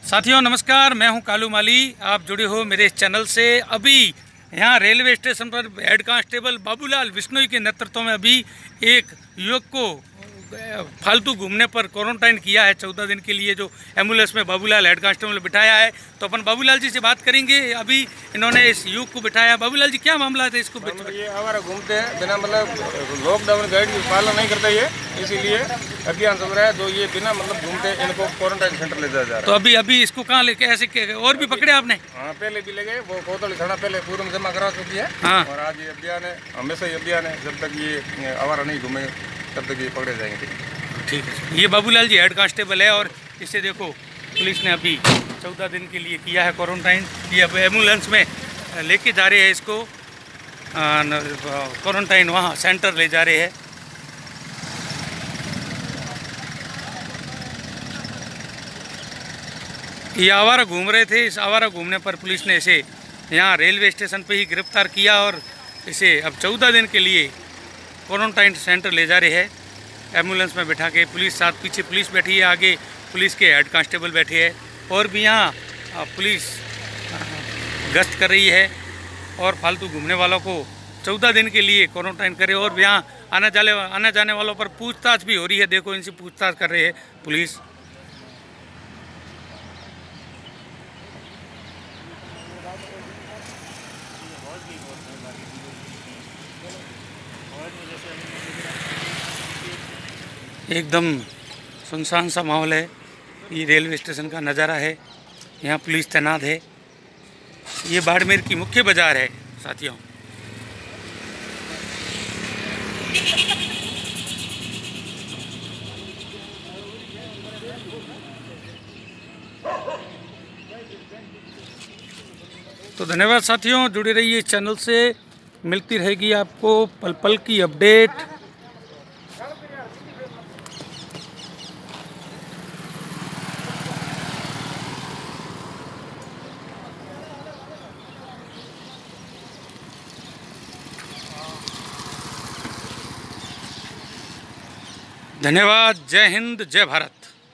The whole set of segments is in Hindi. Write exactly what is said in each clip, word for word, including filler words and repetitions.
साथियों नमस्कार, मैं हूं कालू माली। आप जुड़े हो मेरे इस चैनल से। अभी यहां रेलवे स्टेशन पर हेड कांस्टेबल बाबूलाल बिश्नोई के नेतृत्व में अभी एक युवक को फालतू घूमने पर क्वारंटाइन किया है चौदह दिन के लिए, जो एम्बुलेंस में बाबूलाल हेड कांस्टेबल ने बिठाया है। तो अपन बाबूलाल जी से बात करेंगे। अभी इन्होंने इस युवक को बिठाया। बाबूलाल जी, क्या मामला था इसको? ये हमारा घूमते हैं बिना मतलब लॉकडाउन गाइड की पालन नहीं करता ये, इसीलिए अभियान चल रहा है। जो ये बिना मतलब घूमते इनको क्वारंटाइन सेंटर ले जाया जा रहा है। तो अभी अभी इसको कहाँ लेके ऐसे और भी पकड़े आपने? हाँ, पहले भी ले गए। वो कोतवाली थाना पहले पूर्व में जमा करा चुकी है। हाँ। और आज ये अभियान है, हमेशा ये अभियान है। जब तक ये आवारा नहीं घूमे तब तक ये पकड़े जाएंगे। ठीक है। ये बाबूलाल जी हेड कांस्टेबल है और इसे देखो पुलिस ने अभी चौदह दिन के लिए किया है क्वारंटाइन। ये अब एम्बुलेंस में लेके जा रहे हैं इसको, क्वारंटाइन वहाँ सेंटर ले जा रहे हैं। ये आवारा घूम रहे थे। इस आवारा घूमने पर पुलिस ने इसे यहाँ रेलवे स्टेशन पे ही गिरफ्तार किया और इसे अब चौदह दिन के लिए क्वारंटाइन सेंटर ले जा रहे हैं। एम्बुलेंस में बैठा के पुलिस साथ, पीछे पुलिस बैठी है, आगे पुलिस के हेड कांस्टेबल बैठे हैं और भी यहाँ पुलिस गश्त कर रही है और फालतू घूमने वालों को चौदह दिन के लिए क्वारंटाइन करे। और यहाँ आने जाने आने जाने वालों पर पूछताछ भी हो रही है। देखो, इनसे पूछताछ कर रहे हैं पुलिस। एकदम सुनसान सा माहौल है। ये रेलवे स्टेशन का नज़ारा है। यहाँ पुलिस तैनात है। ये बाड़मेर की मुख्य बाज़ार है साथियों। तो धन्यवाद साथियों, जुड़े रहिए इस चैनल से। मिलती रहेगी आपको पल पल की अपडेट। धन्यवाद। जय हिंद, जय भारत।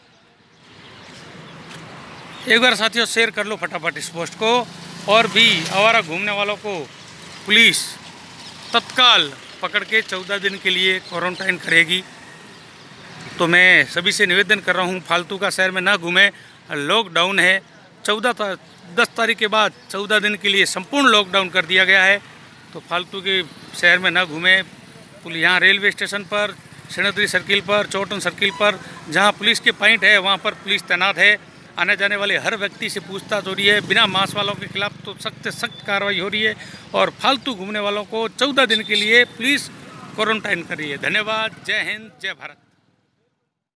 एक बार साथियों शेयर कर लो फटाफट इस पोस्ट को। और भी आवारा घूमने वालों को पुलिस तत्काल पकड़ के चौदह दिन के लिए क्वारंटाइन करेगी। तो मैं सभी से निवेदन कर रहा हूँ, फालतू का शहर में ना घूमें। लॉकडाउन है। चौदह दस तारीख के बाद चौदह दिन के लिए संपूर्ण लॉकडाउन कर दिया गया है। तो फालतू के शहर में ना घूमें। पुलिस यहाँ रेलवे स्टेशन पर, सेनेटरी सर्किल पर, चौटन सर्किल पर, जहां पुलिस के पॉइंट है वहां पर पुलिस तैनात है। आने जाने वाले हर व्यक्ति से पूछताछ हो रही है। बिना मास्क वालों के खिलाफ तो सख्त सख्त कार्रवाई हो रही है और फालतू घूमने वालों को चौदह दिन के लिए पुलिस क्वारंटाइन कर रही है। धन्यवाद। जय हिंद, जय भारत।